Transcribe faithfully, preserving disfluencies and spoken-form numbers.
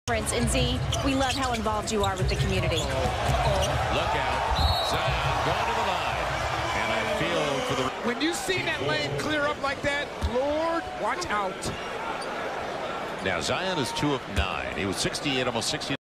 And Z, we love how involved you are with the community. Look out. Zion going to the line. And I feel for the... When you see that lane clear up like that, Lord, watch out. Now Zion is two of nine. He was sixty-eight, almost sixty.